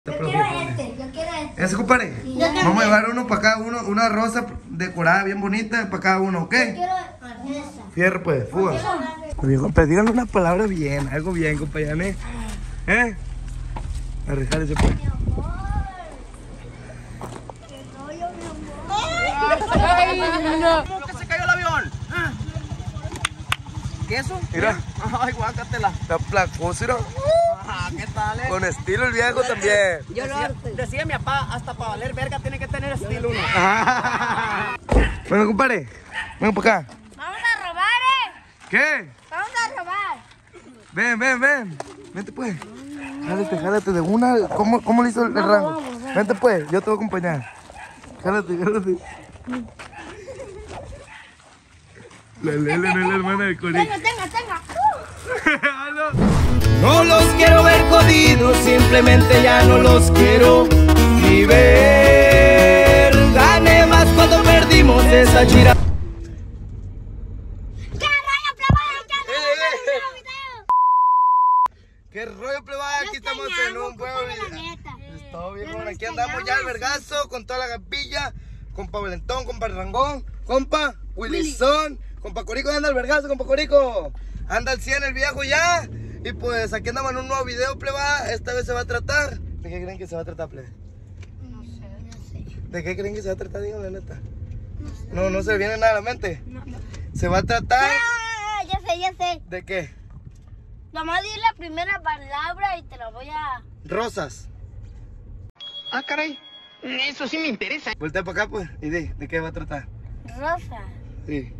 Yo quiero este. ¿Ese, compadre? Sí, vamos a llevar uno para cada uno, una rosa decorada bien bonita para cada uno, ¿ok? Yo quiero esa. Fierro, pues, fuga. Pero díganle una palabra bien, algo bien, compañeros. Arrejárese, pues. ¡Ay, no! ¿Cómo que se cayó el avión? ¿Qué es eso? Mira. Ay, guácatela. La placosa, mira. ¿Qué tal, Con estilo el viejo también. Yo decía mi papá, hasta para valer verga tiene que tener estilo uno. Bueno, compadre, ven para acá. ¡Vamos a robar, ¿Qué? ¡Vamos a robar! Ven. Vente, pues. Jálate de una. ¿Cómo le hizo el rango? Vente, pues, yo te voy a acompañar. Jálate. La Lele no es la hermana de Cori. Tenga. No los quiero ver jodidos, simplemente ya no los quiero ni ver. Gané más cuando perdimos esa chira. ¿Qué rollo, plebada? Aquí estamos en un buen video. Todo bien, bueno, aquí andamos ya al vergazo con toda la gapilla. Compa Valentón, compa Rangón, compa Willison, compa Corico, anda al vergazo, compa Corico. Anda al 100 el viejo ya. Y pues aquí andamos en un nuevo video, plebada. Esta vez se va a tratar. ¿De qué creen que se va a tratar, plebe? No sé. ¿De qué creen que se va a tratar? Díganme la neta. No se le viene nada a la mente. Se va a tratar. Ya sé. ¿De qué? Vamos a decir la primera palabra y te la voy a... Rosas. Ah, caray. Eso sí me interesa. Voltea para acá, pues. Y ¿de qué va a tratar? Rosa. Sí.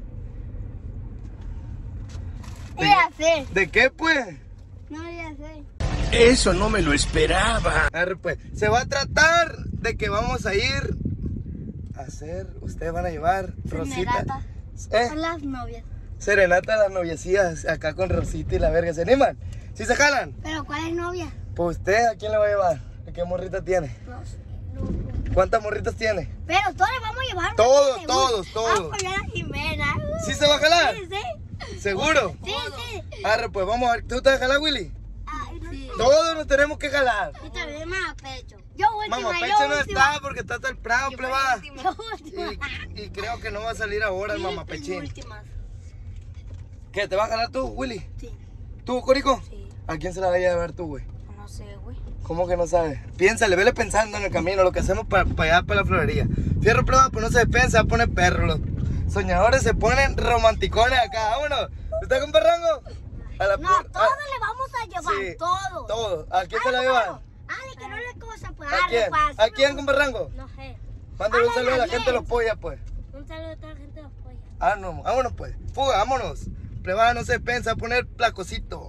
Ya sé. ¿De qué, pues? No, ya sé. Eso no me lo esperaba. Arre, pues. Se va a tratar de que vamos a ir a hacer. Ustedes van a llevar Rosita. Son las novias. Serenata a las noviecillas acá con Rosita y la verga. ¿Se animan? ¿Sí se jalan? ¿Pero cuál es novia? Pues usted, ¿a quién le va a llevar? ¿A qué morrita tiene? ¿Cuántas morritas tiene? Pero todos le vamos a llevar. Todos. Vamos a poner a Jimena. ¿Sí se va a jalar? Sí. ¿Seguro? Sí. Arre, pues vamos a ver. ¿Tú te vas a jalar, Willy? Sí. Todos nos tenemos que jalar. Y también Mamá Pecho. Yo última, Mamá yo Pecho no última. está porque está hasta el Prado, plebada. Yo última. Y creo que no va a salir ahora el Mamá Pechín. Últimas. ¿Qué? ¿Te vas a jalar tú, Willy? Sí. ¿Tú, Corico? Sí. ¿A quién se la va a llevar tú, güey? No sé, güey. ¿Cómo que no sabes? Piénsale, vele pensando en el camino, lo que hacemos para allá, para la florería. Fierro, plebada, pues no se despegan, se va a poner perro. Los soñadores se ponen romanticones acá, vámonos. ¿Usted con perrango? No, todos le vamos a llevar, Sí, todo. Todo. ¿A quién se la llevan? Ale, que no le cosa, pues. ¿A quién? ¿A quién con perrango? No sé. Mándale un saludo a la gente de los pollas, pues. Un saludo a toda la gente de los pollas. Ah, no, vámonos pues. Fuga, vámonos. Plebada, no se pensa a poner placosito.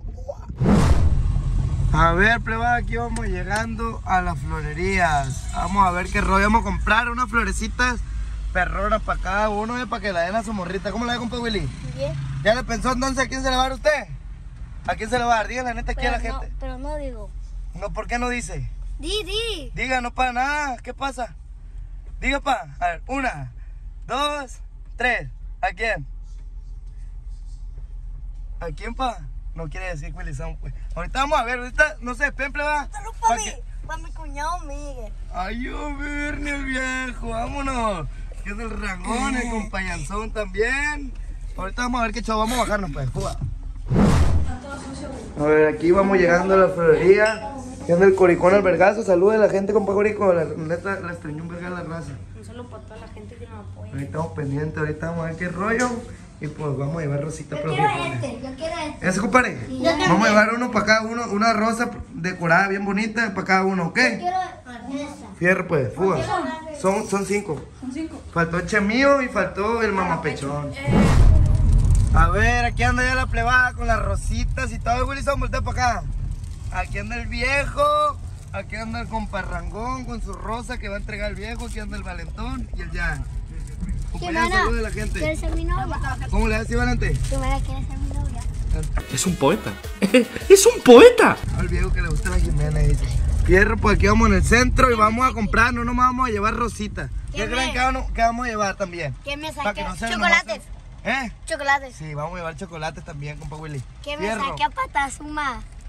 A ver, plebada, aquí vamos llegando a las florerías. Vamos a ver qué rollo. Vamos a comprar unas florecitas perronas para cada uno, para que la den a su morrita. ¿Cómo la ve, compa Willy? Bien. ¿Ya le pensó entonces a quién se le va a dar usted? ¿A quién se le va a dar? Dígale la neta aquí a la gente. Pero no digo. No, ¿por qué no dice? Di. Diga, no para nada. ¿Qué pasa? Diga, pa. A ver, 1, 2, 3. ¿A quién? ¿A quién, pa? No quiere decir Willy Sound, pues. Ahorita vamos a ver, ahorita no se despemple, va. Solo para mi cuñado Miguel. Ay, yo verme el viejo, vámonos. Que es el Rangón, el compañanzón también. Ahorita vamos a ver qué chavo, vamos a bajarnos, pues. Juga. A ver, aquí vamos llegando a la florería. Que anda el Coricón al vergazo. Saluda a la gente, compa Corico. La neta, la extrañó un verga la raza. Un saludo para toda la gente que nos apoya. Ahí estamos pendientes, ahorita vamos a ver qué rollo. Y pues vamos a llevar Rosita para los viejones. Yo quiero este. ¿Ese, compadre? Vamos a llevar uno para cada uno, una rosa decorada bien bonita para cada uno, ¿ok? Quiero esa. Fierro, pues, fuga. Son 5. Faltó el Chemío y faltó el mamapechón. A ver, aquí anda ya la plebada con las rositas y todo. Wilson, voltea para acá. Aquí anda el viejo. Aquí anda el comparrangón con su rosa que va a entregar el viejo. Aquí anda el Valentón y el Jan. Compañero, saludos de la gente. ¿Quieres ser mi novia? ¿Cómo le das, Valente? Jimena, ¿quieres ser mi novia? Es un poeta. ¡Es un poeta! Al viejo que le gusta la Jimena, dice. Fierro, pues aquí vamos en el centro y vamos a comprar, no nomás vamos a llevar rositas. ¿Qué creen que vamos a llevar también? ¿Qué me Para que saque? no sea Chocolates. ¿Eh? Chocolates. Sí, vamos a llevar chocolates también, compa Willy. ¿Qué me Fierro. saque a Patazuma?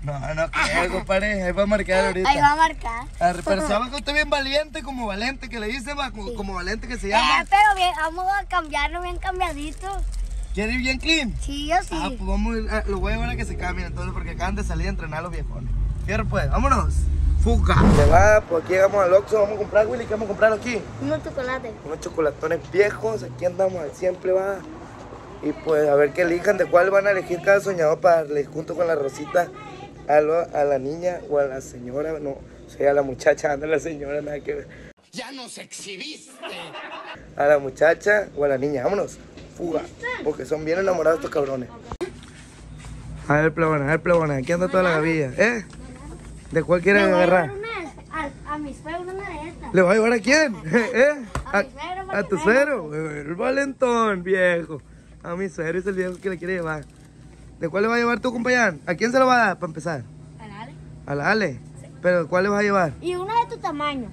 No creo, compadre. Ahí va a marcar ahorita. Ahí va a marcar. Pero sabe que usted es bien valiente, como Valente, que le dice, va, como Valente que se llama. Pero bien, vamos a cambiarlo bien cambiadito. ¿Quiere ir bien clean? Sí, yo sí. Ah, pues vamos a ir, lo voy a llevar a que se cambien entonces, porque acaban de salir a entrenar los viejones. Fierro pues, vámonos. Fuga. Se va, pues aquí llegamos al Oxxo, vamos a comprar, Willy, ¿qué vamos a comprar aquí? Unos chocolates. Unos chocolatones viejos, aquí andamos al siempre va. Y pues a ver qué elijan, de cuál van a elegir cada soñador para darle junto con la Rosita a la niña o a la señora, no, o sea, a la muchacha, anda la señora, nada que ver. ¡Ya nos exhibiste! A la muchacha o a la niña, vámonos. Fuga, porque son bien enamorados estos cabrones. A ver, plebona, aquí anda toda la gavilla, ¿eh? ¿De cuál quieren agarrar? A mi suegro una de estas. ¿Le va a llevar a quién? ¿Eh? A mi suegro, ¿A tu suegro? El valentón, viejo. A mi suegro es el viejo que le quiere llevar. ¿De cuál le va a llevar tu compañero? ¿A quién se lo va a dar para empezar? A la Ale. ¿A la Ale? Sí. ¿Pero cuál le vas a llevar? Y una de tu tamaño.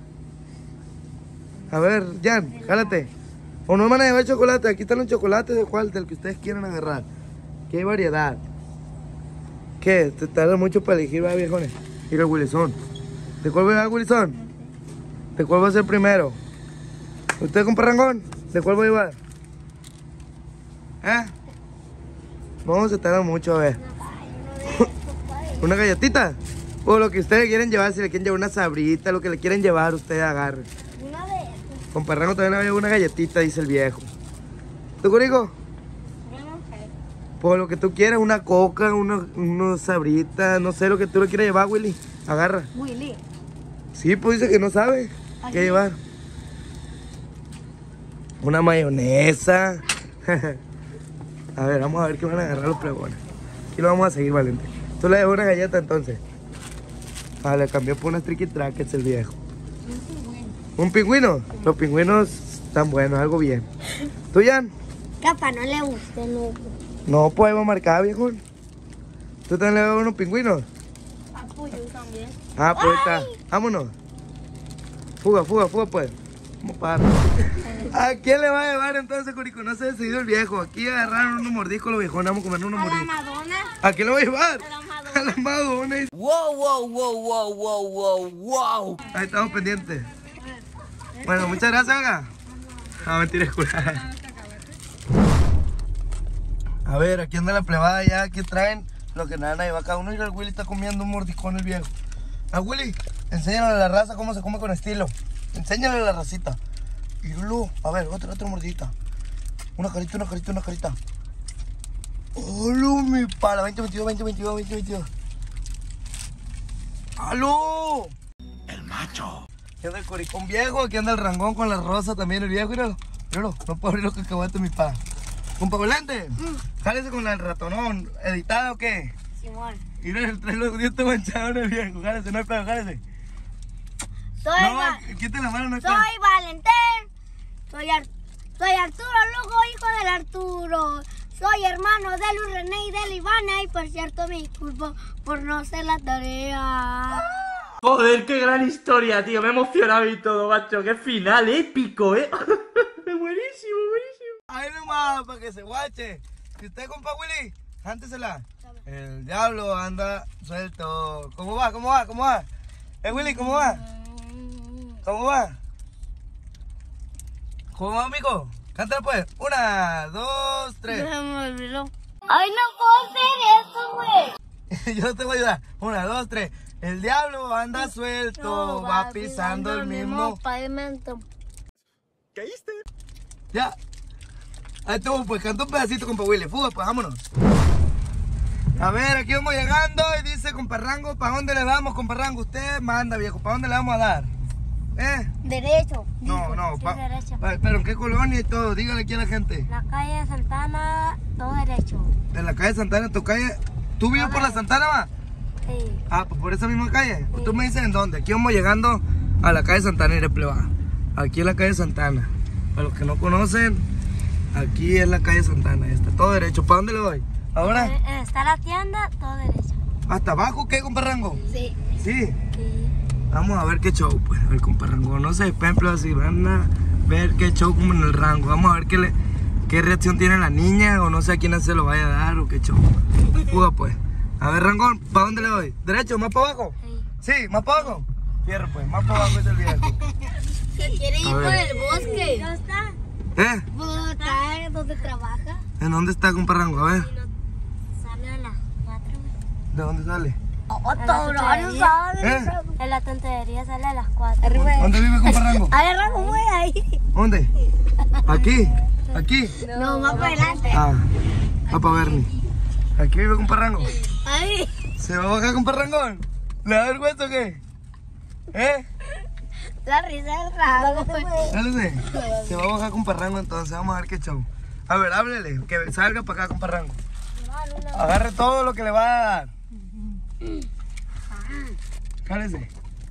A ver, Jan, jálate. ¿O no van a llevar chocolate? Aquí están los chocolates, ¿de cuál? Del que ustedes quieran agarrar. ¿Qué hay variedad? ¿Qué? Te tarda mucho para elegir, va, viejones. Mira el Willison. ¿De cuál va a llevar, Willison? ¿De cuál va a ser primero? ¿Usted con parrangón? ¿De cuál va a llevar? ¿Eh? No, se tarda mucho, a ver. ¿Una galletita? O lo que ustedes quieren llevar, si le quieren llevar una sabrita, lo que le quieren llevar, ustedes agarren. Una de estas. Con parrango también le voy a llevar una galletita, dice el viejo. ¿Tú, Curico? Yo no sé. Pues lo que tú quieras, una coca, unos sabritas, no sé lo que tú le quieras llevar, Willy. Agarra. Willy. Sí, pues dice que no sabe qué llevar. Una mayonesa. A ver, vamos a ver qué van a agarrar los plebones. Aquí lo vamos a seguir, Valente. Tú le llevas una galleta entonces. Ah, le cambió por unas tricky trackets el viejo. ¿Un pingüino? Los pingüinos están buenos, algo bien. ¿Tú, Jan? Capa, no le guste, no. No, pues vamos a marcar, viejo. ¿Tú también le llevas unos pingüinos? Apoyo también. Ah, pues está. Vámonos. Fuga, pues. Vamos para. ¿A quién le va a llevar entonces, Curico? No se ha decidido el viejo. Aquí agarraron unos mordiscos los viejones. Vamos a comer unos A la mordiscos. Madonna. ¿A quién le va a llevar? A la Madonna. A la Madonna. ¡Wow! Ahí estamos pendientes. Bueno, muchas gracias, oiga. No, mentira, escuela. A ver, aquí anda la plebada ya. Aquí traen lo que nada lleva cada uno. Y el Willy está comiendo un mordiscón el viejo. A Willy, enséñale a la raza cómo se come con estilo. Enséñale a la racita. Y luego, a ver, otra mordidita. Una carita. ¡Hola, mi pala! 2022. ¡Aló! El macho. Aquí anda el coricón viejo, aquí anda el rangón con la rosa también el viejo, míralo. No puedo abrir los cacahuates, mi pa. Compa Volante, jálese con el ratonón, ¿editada o qué? Simón. Mira, trae los dientes manchados el viejo, jálese, no hay pedo, jálese. Quita la mano, no hay pedo. Soy Valentín. Soy Arturo, luego hijo del Arturo. Soy hermano de Luis René y de Ivana. Y por cierto, me disculpo por no hacer la tarea. Joder, qué gran historia, tío. Me he emocionado y todo, macho. Qué final épico, ¿eh? Buenísimo. Ahí nomás, para que se guache. Si usted, compa Willy, cántesela. El diablo anda suelto. ¿Cómo va? Willy, ¿cómo va? ¿Cómo va, amigo? Cántala pues. 1, 2, 3. Se me olvidó. Ay, no puedo hacer eso, güey. Yo te voy a ayudar. 1, 2, 3. El diablo anda suelto, va pisando el mismo pavimento. ¿Caíste? Ya. Ahí estuvo, pues canta un pedacito, compa Willy. Fuga, pues vámonos. A ver, aquí vamos llegando y dice, compa Rango, ¿para dónde le damos, compa Rango? Usted manda, viejo, ¿para dónde le vamos a dar? Derecho. No, derecho. pero ¿en qué colonia y todo? Dígale aquí a la gente. La calle Santana, todo derecho. En la calle Santana, tu calle. ¿Tú vives por la Santana, va? Sí. Ah, pues por esa misma calle. Sí. Tú me dices en dónde. Aquí vamos llegando a la calle Santana y de pleba. Aquí es la calle Santana. Para los que no conocen, aquí es la calle Santana. Está todo derecho. ¿Para dónde le doy? Ahora. Está la tienda, todo derecho. ¿Hasta abajo qué, compa Rango? Sí. Sí. Vamos a ver qué show, pues. El compa Rango. No sé, ejemplo, así van a ver qué show como en el Rango. Vamos a ver qué reacción tiene la niña o no sé a quién se lo vaya a dar o qué show. Fuga, pues. A ver, Rangón, ¿para dónde le doy? ¿Derecho? ¿Más para abajo? Sí, ¿más para abajo? Fierro, pues, más para abajo es el viejo. Se quiere ir por el bosque. ¿Dónde está? ¿Dónde está? ¿Dónde trabaja? ¿En dónde está, compa Rango? A ver. Sale a las 4. ¿De dónde sale? En la tontería sale a las 4. ¿Dónde vive, compa Rango? A ver, Rango, voy ahí. ¿Dónde? ¿Aquí? ¿Aquí? No, más para adelante. Ah, va para Bernie. ¿Aquí vive compa Rango? Ahí. ¿Se va a bajar compa Rangón? ¿Le da vergüenza o qué? La risa del Rango. Dale, se va a bajar compa Rango entonces, vamos a ver qué show. A ver, háblele, que salga para acá compa Rango. Agarre todo lo que le va a dar. Cálese.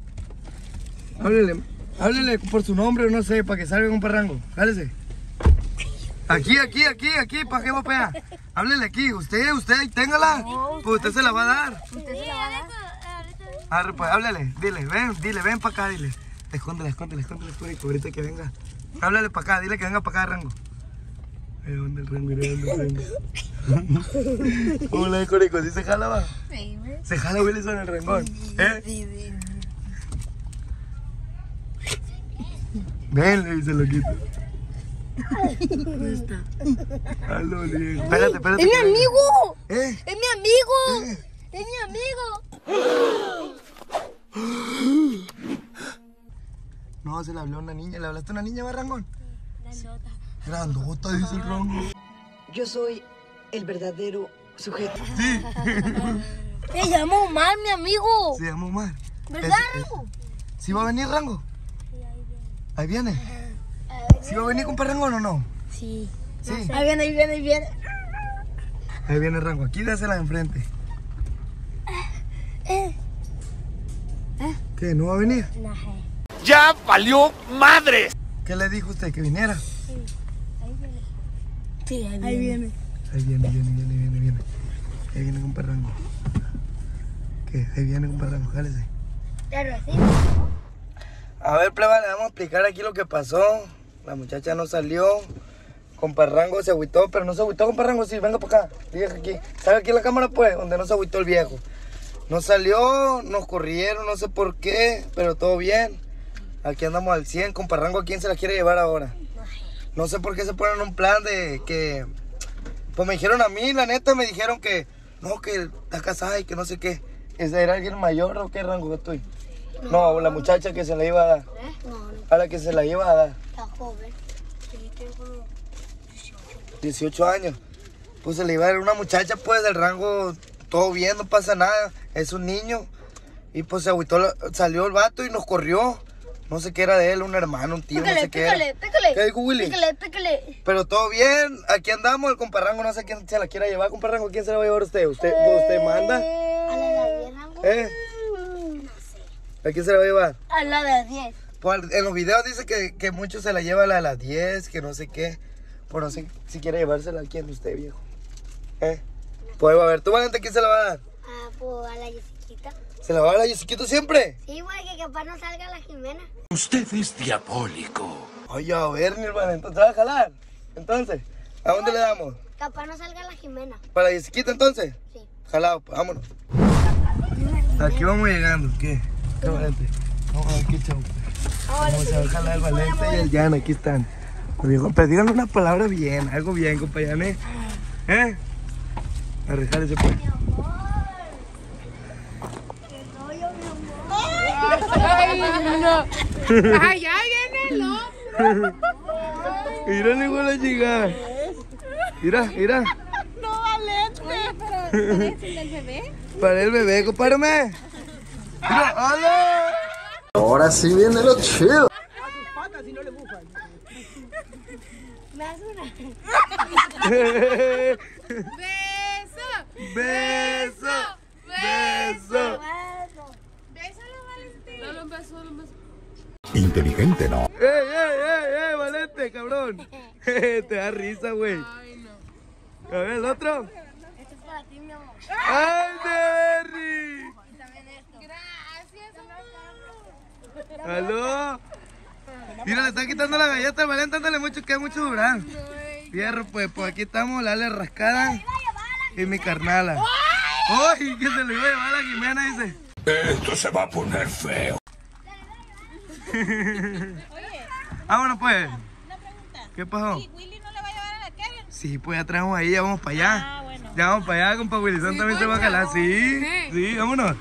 Háblele por su nombre o no sé, para que salga compa Rango. Cálese. Aquí, ¿para qué va para allá? Háblele aquí, usted, téngala. Pues usted se la va a dar. Arre, pues, háblele, dile, ven para acá, dile. Escóndela, ahorita que venga. Háblale para acá, dile que venga para acá, Rango. ¿Dónde el Rango? ¿Cómo la de Corico? ¿Sí se jala, va? Sí, güey. ¿Se jala Wilson el Rangón? Sí. Ven, le dice loquito. ¿Dónde está? Espérate. ¡Es mi amigo! ¿Eh? ¡Es mi amigo! ¡Es mi amigo! No, se le habló a una niña. ¿Le hablaste a una niña, va, Rangón? Grandota. Grandota, dice el Rango. Yo soy el verdadero sujeto. Sí. Se llama Omar, mi amigo. Se llama Omar. ¿Verdad, Rango? ¿Sí va a venir, Rango? Sí, Ahí viene. ¿Sí va a venir con Rangón o no? Sí. Sí. Ahí viene. Ahí viene Rango. Aquí dásela de enfrente. ¿Qué? ¿No va a venir? No sé. ¡Ya valió madres! ¿Qué le dijo usted? ¿Que viniera? Sí, ahí viene. Ahí viene. Ahí viene con Rango. ¿Qué? Ahí viene con Rango, jálese. Claro, sí. A ver, pleba, le vamos a explicar aquí lo que pasó. La muchacha no salió. Compa Rango se agüitó, pero no se agüitó, compa Rango, sí, venga para acá. Dígame aquí. ¿Sabe aquí en la cámara, pues? Donde no se agüitó el viejo. No salió, nos corrieron, no sé por qué, pero todo bien. Aquí andamos al 100. Compa Rango, ¿a quién se la quiere llevar ahora? No sé por qué se ponen un plan de que... Pues me dijeron a mí, la neta, me dijeron que... No, que está casada y que no sé qué. ¿Ese era alguien mayor o qué rango que estoy? No, la muchacha que se la iba a dar. No, A la que se la iba a dar. está joven. Sí, tengo 18 años. Pues se le iba a dar una muchacha, pues, del rango, todo bien, no pasa nada. Es un niño. Y pues se agüitó, salió el vato y nos corrió. No sé qué era de él, un hermano, un tío, no sé qué era. Pícale. ¿Qué dijo Willy? Pícale. Pero todo bien, aquí andamos, el compa Rango, no sé quién se la quiera llevar. Compa Rango, ¿quién se la va a llevar usted? ¿Usted manda? ¿A la de 10, Rango? No sé. ¿A quién se la va a llevar? A la de 10. Pues en los videos dice que muchos se la lleva a la de las 10, que no sé qué. Pues no sé si quiere llevársela a quién usted, viejo. Pues a ver, ¿tú, Valente, quién se la va a dar? Ah, pues a la Yesiquita. ¿Se la va a dar a Yesiquito siempre? Sí, güey, que capaz no salga la Jimena. Usted es diabólico. Oye, a ver, mi hermano, entonces, ¿te va a jalar? Entonces, ¿a dónde le damos? Capaz no salga la Jimena. ¿Para Yesiquito entonces? Sí. Jalado, pues, vámonos. Aquí vamos llegando, ¿qué? ¿Qué, Valente? Vamos a ver qué chau. Vamos a jalar el Valente y el Jan, aquí están. Viejo, pero díganle una palabra bien, algo bien, compañeros. Arrejar ese pues. Ay, ya viene el otro. Mírale igual la chica. Mira. No, Valente. Pero ¿es el del bebé? Para el bebé, compárame. Mira, ¡hala! Ahora sí viene lo chido. Me hace una. Beso. Bésalo, Valentín. Dale un beso. Inteligente, ¿no? Valente, cabrón. Te da risa, güey. Ay, no. A ver, el otro. Esto es para ti, mi amor. ¡Ay, Derry! Y también esto. Gracias, amor. ¿Aló? Mira, le están quitando la galleta al Valente, ándale mucho, que mucho duran. Fierro, pues aquí estamos, la Ale rascada y mi carnala. ¡Uy! Que se lo iba a llevar a la Jimena, dice. Esto se va a poner feo. Vámonos pues. Una pregunta. ¿Qué pasó? ¿Y Willy no le va a llevar a la Karen? Sí, pues ya traemos ahí, ya vamos para allá. Ah, bueno. Ya vamos para allá, compa Wilson también se va a jalar. Sí, vámonos.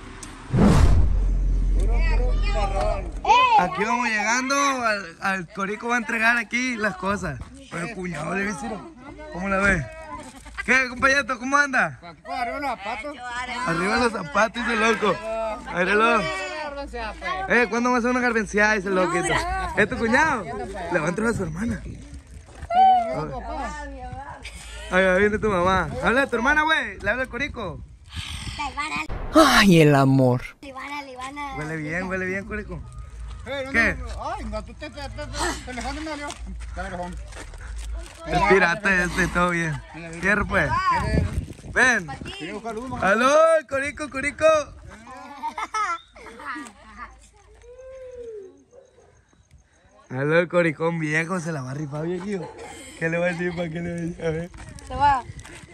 Aquí vamos llegando, al Corico va a entregar aquí las cosas. Pero cuñado de visiro, ¿cómo la ves? ¿Qué, compañero? ¿Cómo anda? Arriba los zapatos. Arriba los zapatos, dice loco. Míralo. ¿Cuándo va a hacer una garbenciada? Dice loquito. ¿Es tu cuñado? Le va a entrar a su hermana. Ahí viene tu mamá. Habla de tu hermana, güey. Le habla el Corico. Ay, el amor. Huele bien, Corico. ¿Qué? Ay, no, tú te lejón de medio. El pirata todo bien. Cierra pues. Ven. Aló, Corico. Aló, el Coricón viejo, se la va a rifar viejito. ¿Qué le va a decir? ¿Para qué le va a decir? A ver. Se va.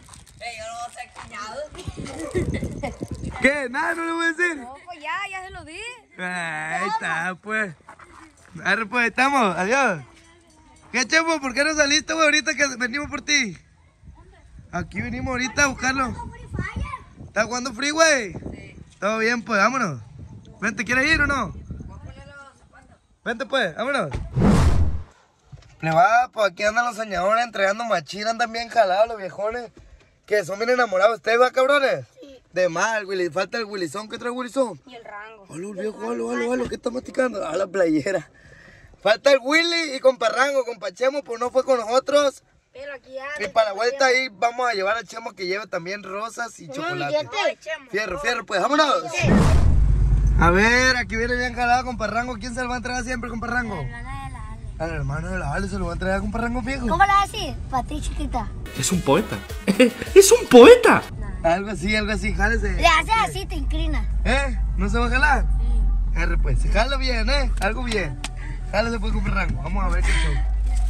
¿Qué? ¿Nada? ¿No le voy a decir? No, pues ya se lo di. Ahí está, pues. Ahora pues, estamos. Adiós. ¿Qué, Chepo? ¿Por qué no saliste, güey, ahorita que venimos por ti? Aquí venimos ahorita a buscarlo. ¿Estás jugando free, güey? Sí. Todo bien, pues, vámonos. Vente, ¿quieres ir o no? Vente, pues, vámonos. Le va, pues aquí andan los soñadores entregando machina, andan bien jalados los viejones. Que son bien enamorados. ¿Ustedes va, cabrones? Sí. De mal, Willy. Falta el Willizón. ¿Qué trae Willizón? Y el rango. Hola, el viejo, hola. ¿Qué está masticando? A la playera. Falta el Willy y compa Rango. Compa Chemo, pues no fue con nosotros. Pero aquí y para la vuelta ahí vamos a llevar al Chemo que lleve también rosas y chocolate. Fierro, pues vámonos. Sí. A ver, aquí viene bien jalado compa Rango. ¿Quién se lo va a entregar siempre, compa Rango? Al hermano de la Ale se lo va a entregar a compa Rango viejo. ¿Cómo le vas a decir? Para ti, chiquita. Es un poeta. ¡Es un poeta! Algo así, jálese. Le haces así, te inclina. ¿No se va a jalar? Sí. R pues, se jala bien, algo bien. Jálese pues, compa Rango. Vamos a ver qué show.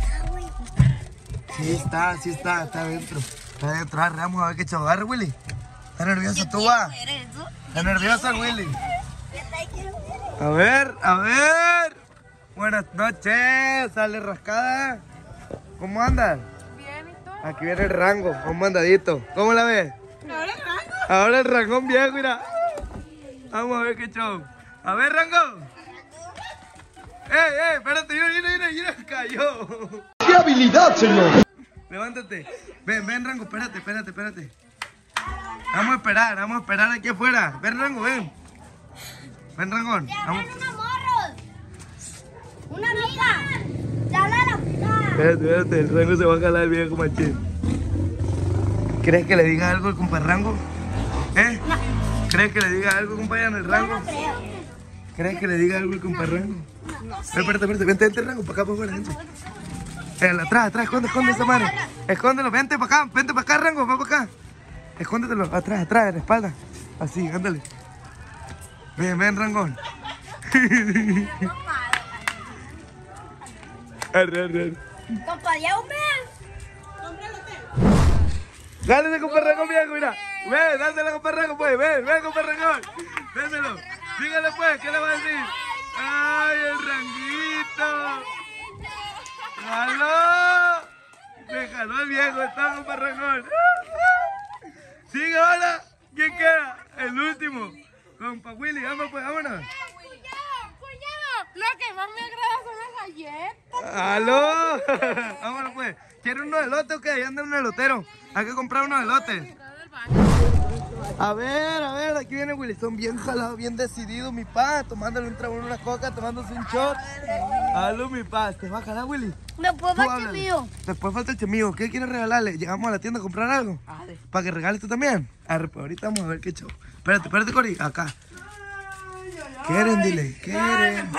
Sí está adentro. Está adentro, vamos a ver qué show. Agarre, Willy. ¿Está nervioso tú, va? ¿Está nerviosa, Willy? A ver. Buenas noches, sale rascada. ¿Cómo andas? Bien, ¿y tú? Aquí viene el Rango, un mandadito. ¿Cómo la ves? Ahora el Rangón viejo, mira. Vamos a ver qué show. A ver, Rango. Espérate, mira, cayó. ¡Qué habilidad, señor! Levántate. Ven, Rango, espérate. Vamos a esperar aquí afuera. Ven, Rango, ven. Ven, Rangón. Vamos. ¡Una amiga! ¡Se habla la puta! Espérate, el Rango se va a jalar el viejo machín. ¿Crees que le diga algo al compa Rango? No. ¿Crees que le diga algo, compañero, el Rango? No creo. ¿Crees que le diga algo al compa Rango? No sé. Espérate, vente, Rango, para acá, para afuera, vente. Atrás, esconde esa mano. Escóndelo, vente para acá, Rango, va para acá. Escóndetelo, atrás, en la espalda. Así, ándale. Ven, Rangón. Arre. Compa, ya un mes. Dale, compa Rango viejo, mira. Ven, dásela, compa Rango, pues. Ven, compa Rangón. Déselo. Dígale, pues, ¿qué le va a decir? ¡Ay, el Ranguito! ¡Jaló! Me jaló el viejo, está compa Rangón. Sigue ahora. ¿Quién queda? El último. Compa Willy, vámonos. Cuñado, lo que más me agrada son las galletas. ¡Aló! Vámonos pues. ¿Quiere unos elotes o qué? Ahí anda un elotero. Hay que comprar unos elotes. A ver, aquí viene Willy. Son bien jalados, bien decididos, mi pa. Tomándole un trago, una coca, tomándose un shot. ¡Aló, mi pa! ¿Te va a jalar, Willy? Después falta el mío. Después falta el chemío. ¿Qué quieres regalarle? Llegamos a la tienda a comprar algo. ¿Para que regales tú también? Arre, pues ahorita vamos a ver qué show. Espérate, Cori. Acá. ¿Quieren? Dile. ¿Quieren?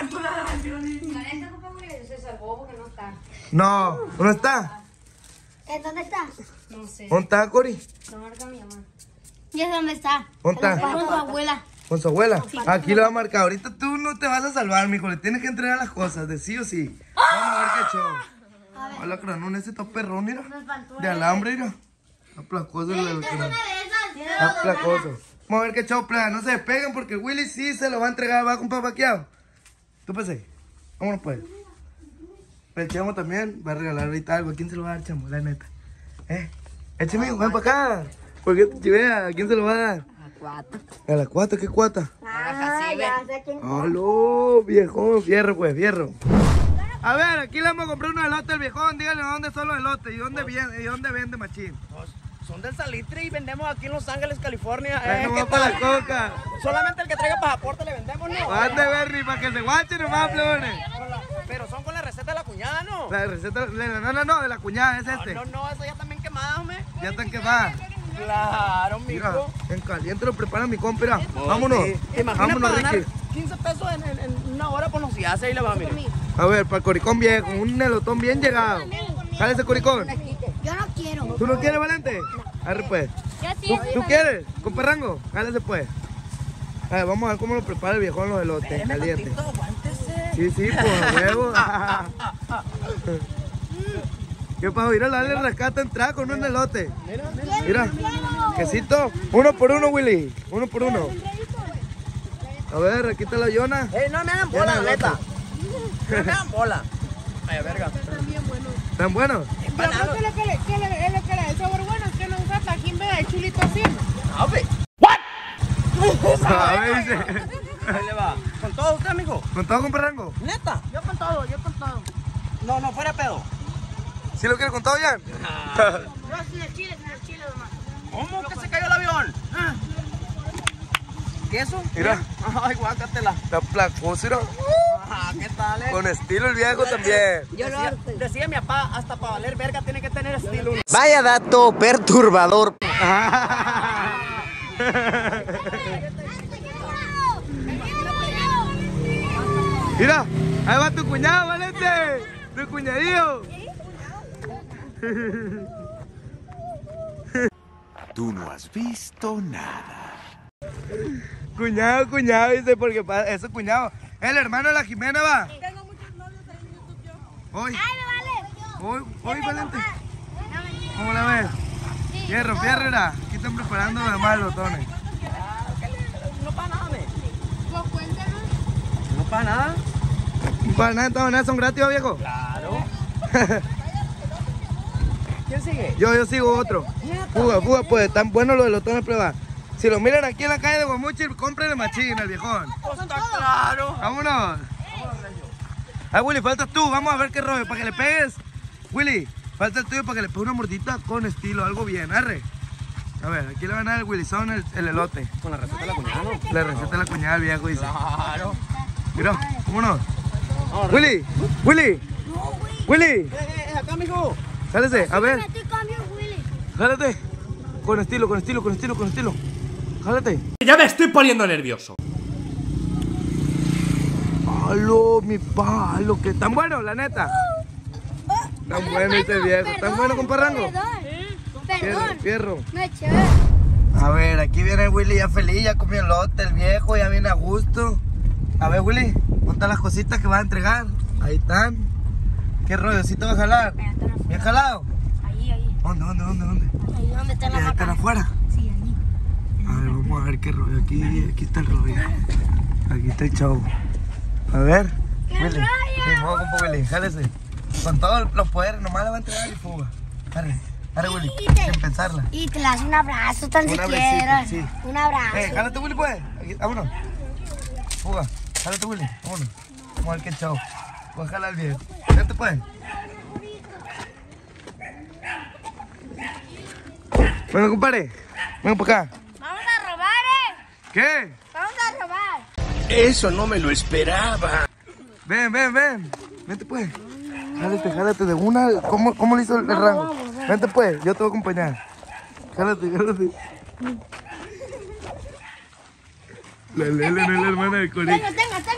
Se salvó porque no está. No, ¿no está? ¿Dónde está? No sé. ¿Dónde está, Cori? No marca mi mamá. ¿Y es dónde está? ¿Dónde está? Con su abuela. ¿Con su abuela? Aquí lo va a marcar. Ahorita tú no te vas a salvar, mijo. Le tienes que entregar las cosas, de sí o sí. Vamos a ver qué show. Hola, Cranón, ese está perrón, mira. De alambre, mira. Aplacoso el Cranón. Aplacoso. Vamos a ver qué show plan. No se despeguen porque Willy sí se lo va a entregar. Va con papaqueado. ¿Tú pensé? Vámonos pues. El Chamo también va a regalar ahorita algo. ¿A quién se lo va a dar, Chamo? La neta. Chamo, ven para acá. ¿Por qué te chivea? ¿A quién se lo va a dar? ¿A la cuata? ¿Qué cuata? Ya sé quién. ¡Aló, viejón! Fierro, pues, fierro. A ver, aquí le vamos a comprar unos elotes al viejón. Díganle dónde son los elotes y dónde vende machín. Son del Salitre y vendemos aquí en Los Ángeles, California. No ¿Qué va para tal? la coca. Solamente el que traiga pasaporte le vendemos, ¿no? Ande, Berry, para que se guache nomás, plebones. Pero son con la receta de la cuñada, ¿no? La receta, no, de la cuñada, es este. No, eso ya también quemadas, hombre. Ya están quemadas. Claro, Mira, mijo. en caliente lo prepara mi compa, mira. Vámonos. Imagina Vámonos, para ganar Ricky. 15 pesos en una hora, pues no se hace y le va, mire. A ver, para el coricón viejo, un elotón bien llegado. ¿Sale ese coricón? Yo no quiero. ¿Tú no quieres, Valente? Arre pues. ¿Tú quieres? ¿Con perrango? Jálese pues. A ver, vamos a ver cómo lo prepara el viejón los elotes, caliente. Sí, pues, a huevo. ¿Qué pasó? Mira, dale rescate entrar con un elote. Mira, quesito. Uno por uno, Willy. Uno por uno. A ver, aquí está la Yona. No me hagan bola, la neta. No me hagan bola. Ay, verga. ¿Están buenos? Yo creo que lo que le da el sabor bueno es que no usa tajín de chulito así. A ver. A ver, dice. Ahí le va. ¿Con todo usted, amigo? ¿Con todo con perrango? Neta. Yo con todo. No, fuera pedo. ¿Sí lo quieres con todo, Jan? No, sin el chile nomás. ¿Cómo que se cayó el avión? ¿Queso? Mira. Ay, guácatela. La placosera. ¿Qué tal, Con estilo el viejo también. Decía mi papá, hasta para valer verga tiene que tener estilo. Vaya dato perturbador. Mira, ahí va tu cuñado, Valente. Tu cuñadillo. Tú no has visto nada. Cuñado, dice, porque eso es cuñado. El hermano de la Jimena va. Tengo muchos novios ahí en YouTube yo. Hoy, Ay, me vale. hoy, Valente. ¿Cómo la ves? Fierro, era. Aquí están preparando los demás lotones. No para nada, me. Pues cuéntanos. No para nada. Para nada, de todas maneras son gratis, viejo. Claro. ¿Quién sigue? Yo sigo otro. Fuga, pues, están buenos los lotones prueba. Si lo miran aquí en la calle de Guamuchil, cómprenle machín al viejón. Pues está claro. Vámonos. Ay, Willy, faltas tú. Vamos a ver qué rollo. Para que le pegues. Willy, falta el tuyo para que le pegue una mordita con estilo. Algo bien, arre. A ver, aquí le van a dar el Willy Son el elote. Con la receta de la cuñada, ¿no? La receta de la cuñada del viejo, dice. Claro. Mira, vámonos. Willy. Acá, amigo. Jálese, a ver. Metí cambio, Willy. Jálate. Con estilo. Jálate. Ya me estoy poniendo nervioso. Aló, mi palo, que tan bueno, la neta. Tan bueno este viejo. ¿Tan bueno con parrango? Perdón. Fierro. No eché. A ver, aquí viene el Willy ya feliz, ya comió elote, el viejo ya viene a gusto. A ver, Willy, ¿cuántas las cositas que vas a entregar? Ahí están. ¿Qué rollo? ¿Sí te va a jalar? ¿Bien jalado? Ahí. ¿Dónde? Ahí donde está la ¿Ya están vaca. afuera? Sí, ahí. A ver, vamos a ver qué rollo. Aquí está el rollo. Aquí está el show. A ver. ¡Qué Willy. rollo! Ni modo, compa Willy, jálese. Con todos los poderes, nomás la va a entregar y fuga. Arre, Willy, sin pensarla. Y te le das un abrazo tan Un siquiera. abracito, sí. Un abrazo. Jálate, Willy, pues. Aquí, vámonos. Fuga. Jálate, Willy. Vámonos. Vamos a ver qué show. Voy a jalar bien. Vente, pues. Bueno, compadre. Ven para acá. Vamos a robar, ¿Qué? Vamos a robar. Eso no me lo esperaba. Ven. Vente, pues. Jálate de una. ¿Cómo le hizo el rango? Vente, pues. Yo te voy a acompañar. Jálate. La Lele no es la hermana de Cori. Tenga.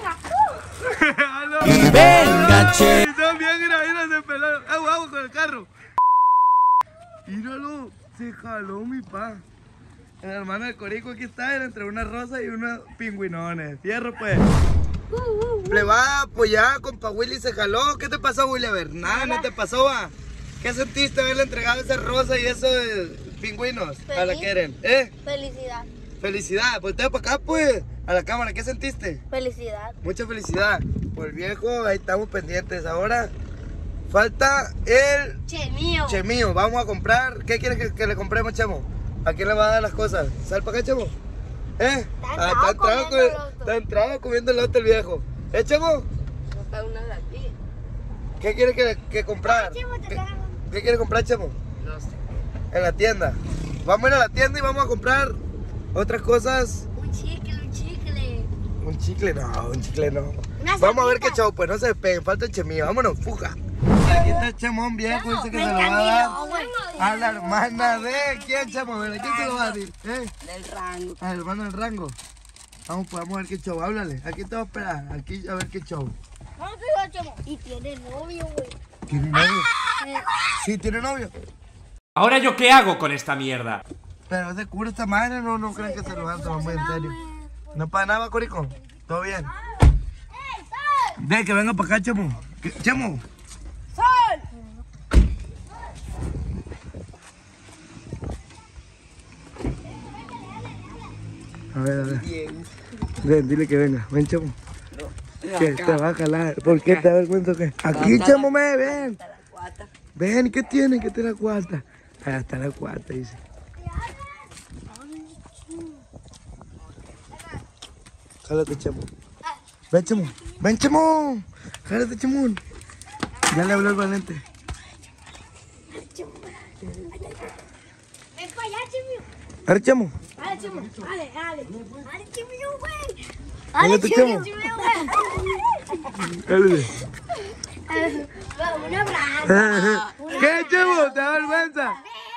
Venga, che. Está bien, mira, se peló. Agua con el carro. Míralo, se jaló mi pa. La hermana de Corico aquí está, era entre una rosa y unos pingüinones. Fierro, pues. Le va, pues ya, compa Willy se jaló. ¿Qué te pasó, Willy? A ver, nada, no te pasó, va. ¿Qué sentiste haberle entregado esa rosa y esos pingüinos a la que eran? Felicidad. Felicidad, voltea para acá pues, a la cámara, ¿qué sentiste? Felicidad. Mucha felicidad por el viejo, ahí estamos pendientes. Ahora falta el Chemío, vamos a comprar. ¿Qué quieres que le compremos, Chemo? ¿A quién le va a dar las cosas? ¿Sal para acá, Chemo? Está entrado comiendo elote el viejo. Chemo? ¿Qué quiere que comprar? ¿Qué quiere comprar, Chemo? No sé. En la tienda. Vamos a ir a la tienda y vamos a comprar otras cosas. Un chicle. Un chicle no. Vamos a ver qué show, pues no se despeguen, falta el Chemío, vámonos, fuga. Aquí está el Chemón viejo, dice que se lo va a dar a la hermana de... ¿Quién, Chemo? ¿A quién se lo va a dar? Del rango. Al hermano del rango. Vamos, pues vamos a ver qué show, háblale. Aquí te voy a esperar, aquí a ver qué show. Y tiene novio, güey. ¿Tiene novio? Sí, tiene novio. ¿Ahora yo qué hago con esta mierda? Pero es de cura esta madre, no creen que se lo van a tomar muy en serio. No para nada, Corico. ¿Todo bien? De que venga para acá, Chemo. Chemo. A ver. Ven, dile que venga. Ven, Chemo. Que te va a jalar. ¿Por qué te da vergüenza o qué? Aquí, Chemo, ven. Ven, ¿qué tiene? ¿Qué tiene la cuarta? Ahí está la cuarta, dice. Jálate, Chemo. Ven, Chemo. Ven, Chemo. Jálate, Chemo. Ya le habló el valente. Ven para allá, Chemío. A ver, Chemo. Dale, Chemo. Dale, Chemío, güey. Jálate, Chemo. Jálate. Un abrazo. ¿Qué, Chemo? ¿Te da vergüenza?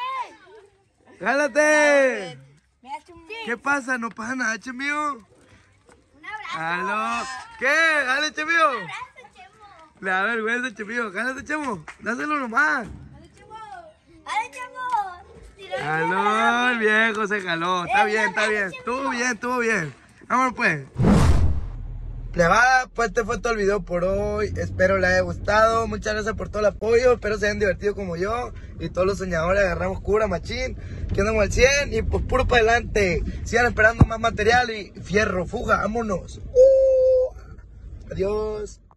Jálate. ¿Qué pasa? No pasa nada, Chemío. Un abrazo. ¿Aló? ¿Qué? Dale, Chemío. Le da vergüenza, Chemío. Jálate, Chemo. Dáselo nomás. Dale, Chemo. Aló, el viejo se jaló. Está bien. Estuvo bien. Vámonos, pues. Plebada, pues este fue todo el video por hoy. Espero les haya gustado. Muchas gracias por todo el apoyo. Espero se hayan divertido como yo. Y todos los soñadores agarramos cura, machín. Que andamos al 100 y pues puro para adelante. Sigan esperando más material y fierro, fuga, vámonos. Adiós.